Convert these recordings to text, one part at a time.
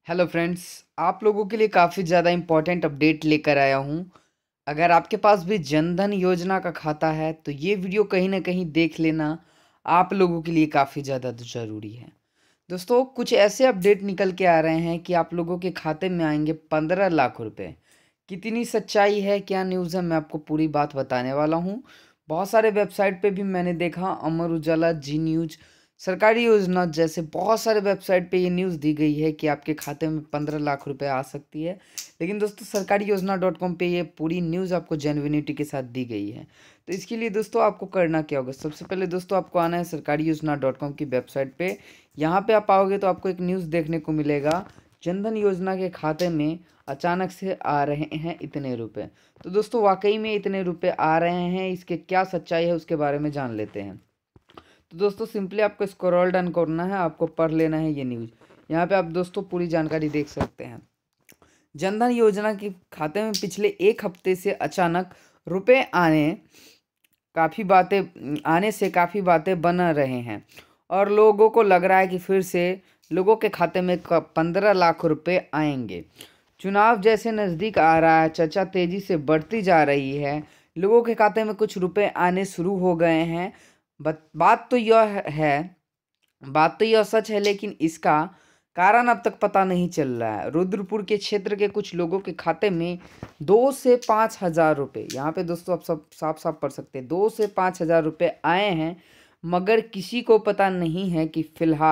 Hello friends. आप लोगों के लिए काफ़ी ज़्यादा इम्पोर्टेंट अपडेट लेकर आया हूँ। अगर आपके पास भी जनधन योजना का खाता है तो ये वीडियो कहीं ना कहीं देख लेना, आप लोगों के लिए काफ़ी ज़्यादा ज़रूरी है। दोस्तों, कुछ ऐसे अपडेट निकल के आ रहे हैं कि आप लोगों के खाते में आएंगे 15 लाख रुपए। कितनी सच्चाई है, क्या न्यूज़ है, मैं आपको पूरी बात बताने वाला हूँ। बहुत सारे वेबसाइट पे भी मैंने देखा, अमर उजाला, जी न्यूज़, सरकारी योजना जैसे बहुत सारे वेबसाइट पे ये न्यूज़ दी गई है कि आपके खाते में 15 लाख रुपए आ सकती है। लेकिन दोस्तों, सरकारी योजना .com पे ये पूरी न्यूज़ आपको जेन्युइनिटी के साथ दी गई है। तो इसके लिए दोस्तों आपको करना क्या होगा, सबसे पहले दोस्तों आपको आना है सरकारी योजना .com की वेबसाइट पे। यहाँ पे आप आओगे तो आपको एक न्यूज़ देखने को मिलेगा, जनधन योजना के खाते में अचानक से आ रहे हैं इतने रुपए। तो दोस्तों, वाकई में इतने रुपए आ रहे हैं, इसके क्या सच्चाई है उसके बारे में जान लेते हैं। तो दोस्तों, सिंपली आपको स्क्रॉल डाउन करना है, आपको पढ़ लेना है ये न्यूज़। यहाँ पे आप दोस्तों पूरी जानकारी देख सकते हैं। जनधन योजना के खाते में पिछले एक हफ्ते से अचानक रुपए आने से काफ़ी बातें बन रहे हैं और लोगों को लग रहा है कि फिर से लोगों के खाते में 15 लाख रुपए आएंगे। चुनाव जैसे नज़दीक आ रहा है, चर्चा तेज़ी से बढ़ती जा रही है, लोगों के खाते में कुछ रुपए आने शुरू हो गए हैं। बात तो यह है, बात तो यह सच है, लेकिन इसका कारण अब तक पता नहीं चल रहा है। रुद्रपुर के क्षेत्र के कुछ लोगों के खाते में 2 से 5 हज़ार रुपये, यहाँ पे दोस्तों आप सब साफ साफ पढ़ सकते हैं, 2 से 5 हज़ार रुपये आए हैं। मगर किसी को पता नहीं है कि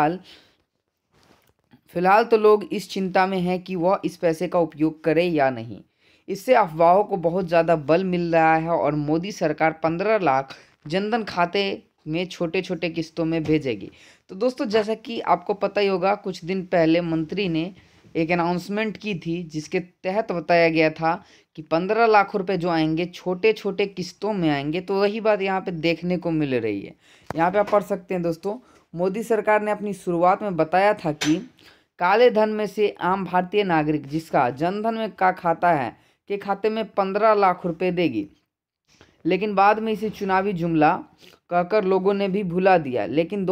फिलहाल तो लोग इस चिंता में हैं कि वह इस पैसे का उपयोग करे या नहीं। इससे अफवाहों को बहुत ज़्यादा बल मिल रहा है और मोदी सरकार 15 लाख जनधन खाते में छोटे छोटे किस्तों में भेजेगी। तो दोस्तों, जैसा कि आपको पता ही होगा, कुछ दिन पहले मंत्री ने एक अनाउंसमेंट की थी जिसके तहत बताया गया था कि 15 लाख रुपए जो आएंगे छोटे छोटे किस्तों में आएंगे। तो वही बात यहाँ पे देखने को मिल रही है। यहाँ पे आप पढ़ सकते हैं दोस्तों, मोदी सरकार ने अपनी शुरुआत में बताया था कि काले धन में से आम भारतीय नागरिक जिसका जनधन में का खाता है के खाते में 15 लाख रुपए देगी। लेकिन बाद में इसे चुनावी जुमला कहकर लोगों ने भी भुला दिया। लेकिन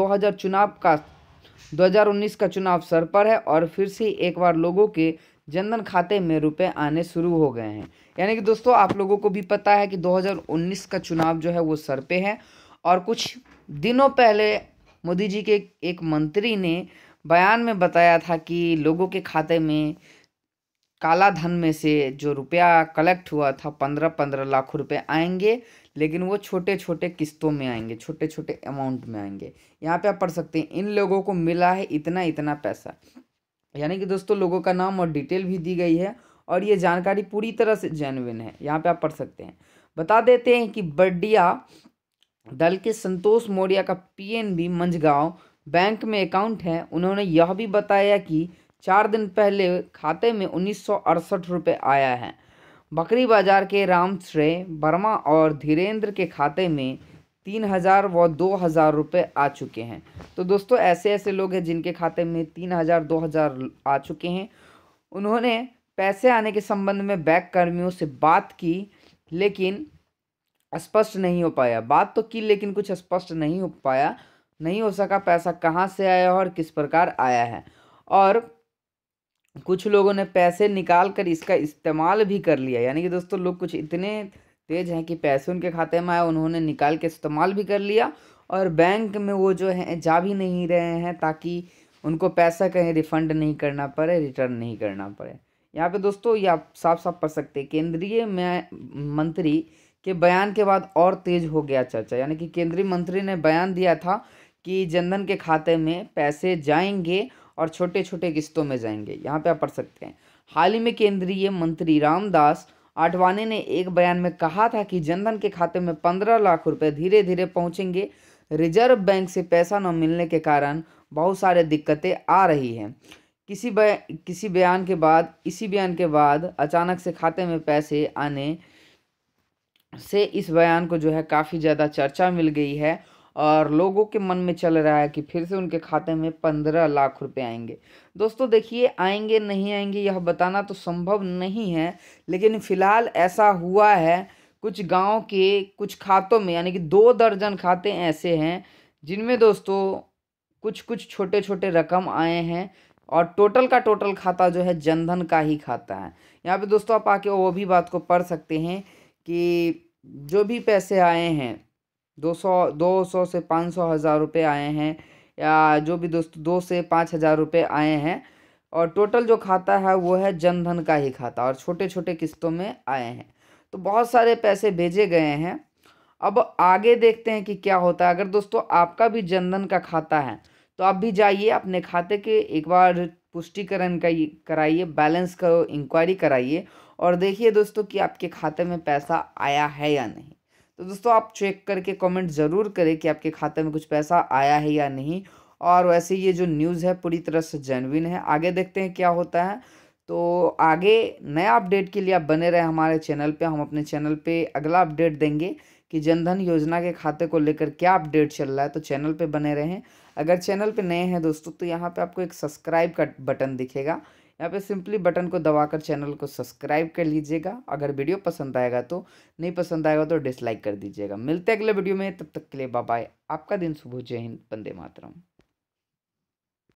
2019 का चुनाव सर पर है और फिर से एक बार लोगों के जनधन खाते में रुपए आने शुरू हो गए हैं। यानी कि दोस्तों, आप लोगों को भी पता है कि 2019 का चुनाव जो है वो सर पे है। और कुछ दिनों पहले मोदी जी के एक मंत्री ने बयान में बताया था कि लोगों के खाते में काला धन में से जो रुपया कलेक्ट हुआ था 15-15 लाख रुपए आएंगे। लेकिन वो छोटे छोटे किस्तों में आएंगे, छोटे छोटे अमाउंट में आएंगे। यहाँ पे आप पढ़ सकते हैं, इन लोगों को मिला है इतना इतना पैसा। यानी कि दोस्तों, लोगों का नाम और डिटेल भी दी गई है और ये जानकारी पूरी तरह से जेन्युइन है। यहाँ पे आप पढ़ सकते हैं। बता देते हैं कि बड़िया दल के संतोष मौर्य का पीएनबी मंझगांव बैंक में अकाउंट है। उन्होंने यह भी बताया कि 4 दिन पहले खाते में 1968 रुपये आया है। बकरी बाजार के रामश्रेय वर्मा और धीरेन्द्र के खाते में 3 हज़ार व 2 हज़ार रुपये आ चुके हैं। तो दोस्तों, ऐसे ऐसे लोग हैं जिनके खाते में 3 हज़ार 2 हज़ार आ चुके हैं। उन्होंने पैसे आने के संबंध में बैंक कर्मियों से बात की, लेकिन स्पष्ट नहीं हो पाया। बात तो की लेकिन कुछ स्पष्ट नहीं हो पाया, नहीं हो सका पैसा कहाँ से आया और किस प्रकार आया है। और कुछ लोगों ने पैसे निकाल कर इसका इस्तेमाल भी कर लिया। यानी कि दोस्तों, लोग कुछ इतने तेज हैं कि पैसे उनके खाते में आए, उन्होंने निकाल के इस्तेमाल भी कर लिया और बैंक में वो जो है जा भी नहीं रहे हैं, ताकि उनको पैसा कहीं रिफंड नहीं करना पड़े, रिटर्न नहीं करना पड़े। यहाँ पे दोस्तों ये आप साफ साफ पढ़ सकते हैं, केंद्रीय में मंत्री के बयान के बाद और तेज हो गया चर्चा। यानी कि केंद्रीय मंत्री ने बयान दिया था कि जनधन के खाते में पैसे जाएंगे और छोटे छोटे किस्तों में जाएंगे। यहाँ पे आप पढ़ सकते हैं, हाल ही में केंद्रीय मंत्री रामदास आठवले ने एक बयान में कहा था कि जनधन के खाते में 15 लाख रुपए धीरे धीरे पहुंचेंगे। रिजर्व बैंक से पैसा न मिलने के कारण बहुत सारे दिक्कतें आ रही हैं। इसी बयान के बाद अचानक से खाते में पैसे आने से इस बयान को जो है काफ़ी ज़्यादा चर्चा मिल गई है और लोगों के मन में चल रहा है कि फिर से उनके खाते में 15 लाख रुपए आएंगे। दोस्तों देखिए, आएंगे नहीं आएंगे यह बताना तो संभव नहीं है, लेकिन फिलहाल ऐसा हुआ है। कुछ गांव के कुछ खातों में, यानी कि 2 दर्जन खाते ऐसे हैं जिनमें दोस्तों कुछ कुछ छोटे छोटे रकम आए हैं, और टोटल का टोटल खाता जो है जनधन का ही खाता है। यहाँ पे दोस्तों आप आके वो भी बात को पढ़ सकते हैं कि जो भी पैसे आए हैं 200 से 500 हज़ार रुपये आए हैं, या जो भी दोस्तों 2 से 5 हज़ार रुपये आए हैं, और टोटल जो खाता है वो है जनधन का ही खाता, और छोटे छोटे किस्तों में आए हैं। तो बहुत सारे पैसे भेजे गए हैं। अब आगे देखते हैं कि क्या होता है। अगर दोस्तों आपका भी जनधन का खाता है तो आप भी जाइए अपने खाते के एक बार पुष्टिकरण कराइए, बैलेंस का इंक्वायरी कराइए, और देखिए दोस्तों कि आपके खाते में पैसा आया है या नहीं। तो दोस्तों आप चेक करके कमेंट ज़रूर करें कि आपके खाते में कुछ पैसा आया है या नहीं। और वैसे ये जो न्यूज़ है पूरी तरह से जेन्युइन है। आगे देखते हैं क्या होता है। तो आगे नया अपडेट के लिए आप बने रहे हमारे चैनल पे। हम अपने चैनल पे अगला अपडेट देंगे कि जनधन योजना के खाते को लेकर क्या अपडेट चल रहा है, तो चैनल पे बने रहें। अगर चैनल पे नए हैं दोस्तों तो यहाँ पे आपको एक सब्सक्राइब का बटन दिखेगा, यहाँ पे सिंपली बटन को दबाकर चैनल को सब्सक्राइब कर लीजिएगा। अगर वीडियो पसंद आएगा तो, नहीं पसंद आएगा तो डिसलाइक कर दीजिएगा। मिलते हैं अगले वीडियो में, तब तक के लिए बाय बाय। आपका दिन शुभ हो। जय हिंद, वंदे मातरम।